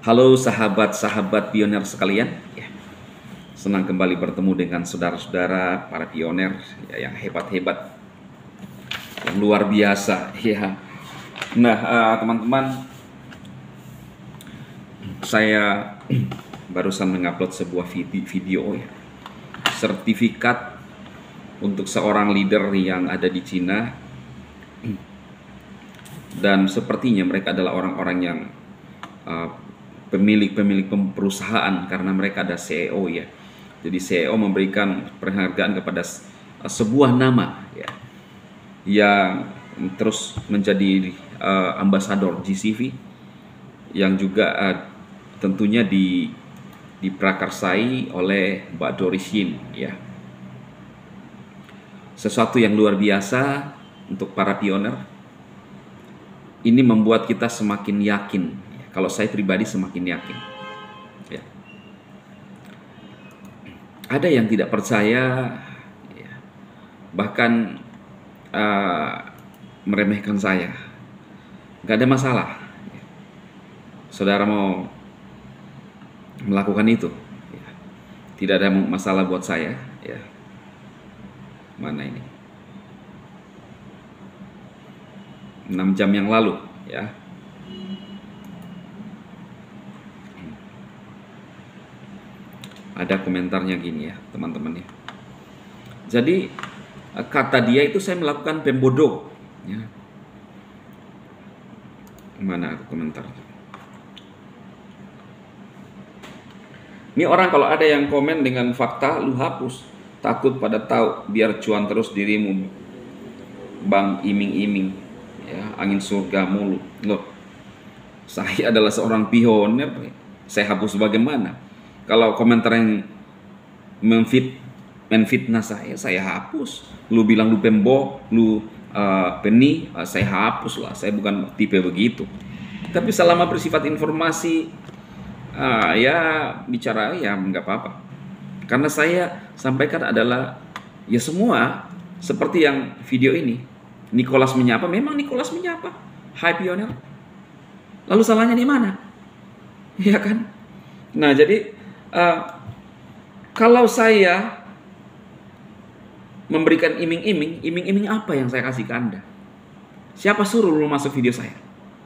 Halo sahabat-sahabat pioner sekalian, ya, senang kembali bertemu dengan saudara-saudara para pioner ya, yang hebat-hebat, yang luar biasa ya. Nah, teman-teman, saya barusan mengupload sebuah video ya, sertifikat untuk seorang leader yang ada di Cina, dan sepertinya mereka adalah orang-orang yang pemilik perusahaan, karena mereka ada CEO ya. Jadi CEO memberikan penghargaan kepada sebuah nama ya, yang terus menjadi ambasador GCV, yang juga tentunya diprakarsai oleh Mbak Doris Yin ya. Sesuatu yang luar biasa untuk para pioner. Ini membuat kita semakin yakin. Kalau saya pribadi semakin yakin. Ya. Ada yang tidak percaya, ya, bahkan meremehkan saya. Gak ada masalah. Ya. Saudara mau melakukan itu, ya, tidak ada masalah buat saya. Ya. Mana ini? 6 jam yang lalu, ya. Ada komentarnya gini ya, teman-teman ya. Jadi kata dia itu saya melakukan pembodoh ya. Mana komentar? Ini orang kalau ada yang komen dengan fakta, lu hapus. Takut pada tahu, biar cuan terus dirimu, Bang iming-iming ya, angin surga mulu. Loh, saya adalah seorang pioner, saya hapus bagaimana? Kalau komentar yang menfitnah saya hapus. Lu bilang lu pembohong, lu peni, saya hapus lah. Saya bukan tipe begitu. Tapi selama bersifat informasi, ya bicara ya nggak apa-apa. Karena saya sampaikan adalah ya semua seperti yang video ini. Nicholas menyapa, memang Nicholas menyapa. Hai pioner. Lalu salahnya di mana? Ya kan? Nah jadi kalau saya memberikan iming-iming apa yang saya kasih ke Anda? Siapa suruh lu masuk video saya?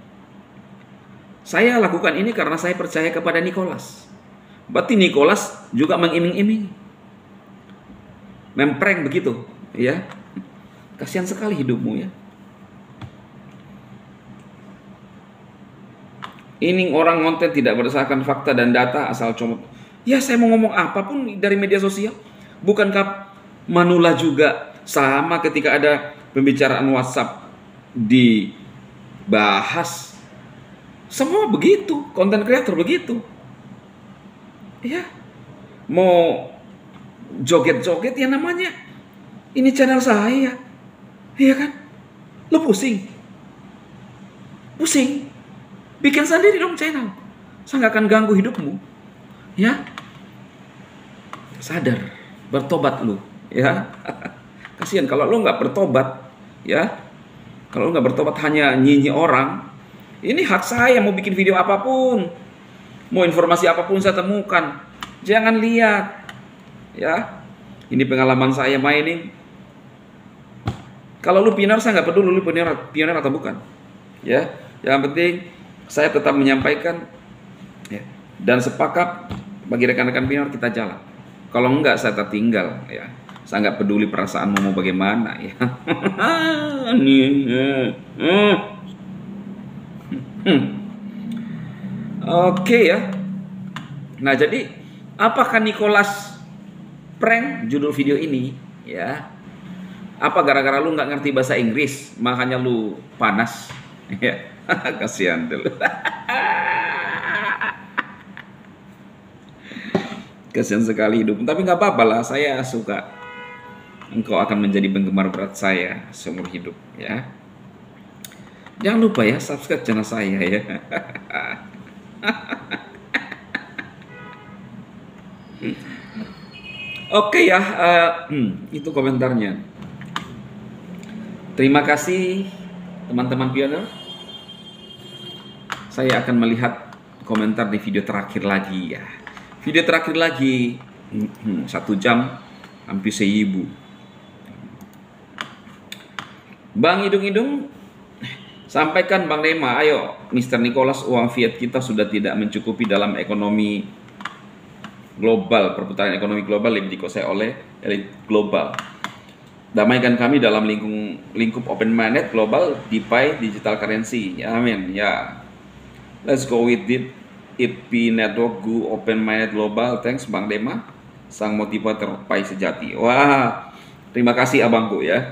Saya lakukan ini karena saya percaya kepada Nicholas. Berarti Nicholas juga mengiming-iming, memprank begitu, ya. Kasihan sekali hidupmu ya. Ini orang konten tidak berdasarkan fakta dan data, asal comot. Ya saya mau ngomong apapun dari media sosial. Bukankah Manula juga sama ketika ada pembicaraan WhatsApp dibahas? Semua begitu, konten kreator begitu. Ya, mau joget-joget ya namanya. Ini channel saya. Iya kan? Lo pusing? Pusing? Bikin sendiri dong channel. Saya nggak akan ganggu hidupmu. Ya, sadar, bertobat lu, ya. Kasihan kalau lu nggak bertobat, ya. Kalau lu nggak bertobat hanya nyinyi orang, ini hak saya mau bikin video apapun, mau informasi apapun saya temukan. Jangan lihat, ya. Ini pengalaman saya mainin. Kalau lu pioner saya nggak peduli lu pioner atau bukan, ya. Yang penting saya tetap menyampaikan, ya. Dan sepakat bagi rekan-rekan pioner kita jalan. Kalau enggak saya tertinggal ya. Saya nggak peduli perasaanmu mau bagaimana ya. Oke ya. Nah jadi apakah Nicholas prank judul video ini ya? Apa gara-gara lu nggak ngerti bahasa Inggris makanya lu panas? Ya, kasihan dulu. Kasihan sekali hidup, tapi nggak apa-apa lah, saya suka. Engkau akan menjadi penggemar berat saya seumur hidup ya. Jangan lupa ya subscribe channel saya ya. Oke ya, itu komentarnya. Terima kasih teman-teman pioner. Saya akan melihat komentar di video terakhir lagi ya. Video terakhir lagi 1 jam hampir 1000. Bang Idung-Idung, sampaikan Bang Dema, ayo Mr. Nicholas, uang fiat kita sudah tidak mencukupi dalam ekonomi global, perputaran ekonomi global lebih dikuasai oleh elit global. Damaikan kami dalam lingkup open minded global DeFi digital currency. Ya, amin. Ya. Let's go with it. IP network go open minded global. Thanks Bang Dema, sang motivator Pi sejati. Wah, terima kasih abangku ya.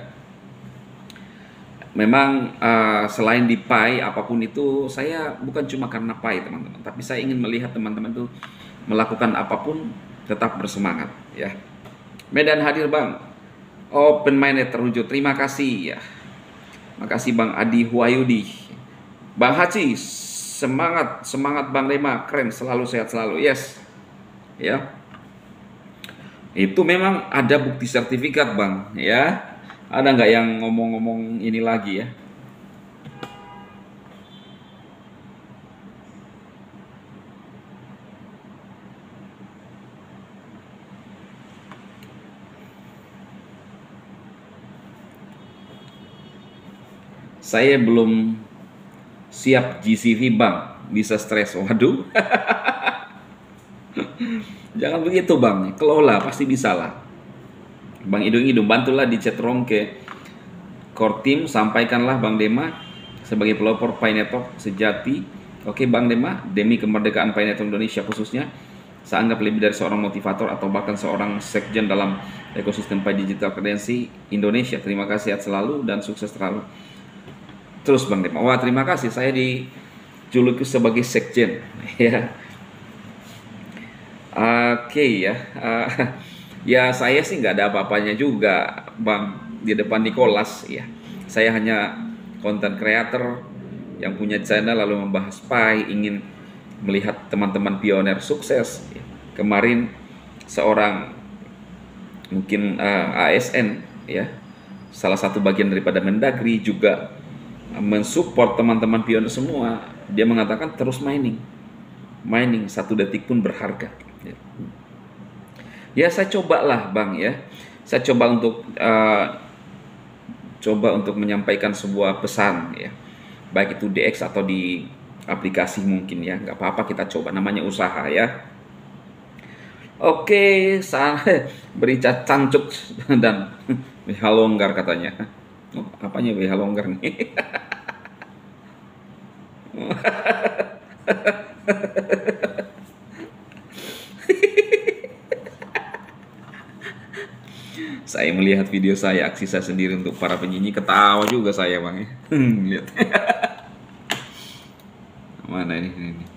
Memang selain di Pi apapun itu, saya bukan cuma karena Pi teman-teman, tapi saya ingin melihat teman-teman tuh melakukan apapun tetap bersemangat ya. Medan hadir Bang, open minded terwujud. Terima kasih ya. Makasih Bang Adi Huayudi. Bang Haji, semangat Bang Dema, keren, selalu sehat selalu. Yes. Ya. Itu memang ada bukti sertifikat Bang ya. Ada nggak yang ngomong-ngomong ini lagi ya? Saya belum siap GCV Bang, bisa stres. Waduh. Jangan begitu Bang, kelola pasti bisa lah. Bang Idung-Idung, bantulah di chat room ke core team, sampaikanlah Bang Dema sebagai pelopor Pi Network sejati. Oke Bang Dema, demi kemerdekaan Pi Network Indonesia khususnya, saya anggap lebih dari seorang motivator atau bahkan seorang sekjen dalam ekosistem Pi Digital Currency Indonesia. Terima kasih, sehat selalu dan sukses terus Bang Dema. Wah, terima kasih, saya dijuluki sebagai sekjen ya. Oke ya. Ya saya sih nggak ada apa-apanya juga Bang di depan Nicholas ya. Saya hanya content creator yang punya channel lalu membahas Pi, ingin melihat teman-teman pioner sukses ya. Kemarin seorang mungkin ASN ya, salah satu bagian daripada Mendagri juga mensupport teman-teman pioner semua. Dia mengatakan terus mining 1 detik pun berharga ya. Ya saya cobalah Bang ya. Saya coba untuk menyampaikan sebuah pesan ya. Baik itu DX atau di aplikasi mungkin ya. Nggak apa-apa, kita coba, namanya usaha ya. Oke, saya beri cancuk dan WH longgar katanya. Oh, apanya WH longgar nih? Saya melihat video saya, aksi saya sendiri untuk para penyanyi, ketawa juga saya Bang ya. Lihat. Mana ini?